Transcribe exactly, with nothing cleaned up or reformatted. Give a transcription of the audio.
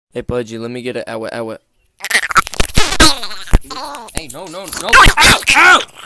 Hey, Pudgy, let me get it. Ow, ow, ow. Hey, no, no, no. Ow, ow!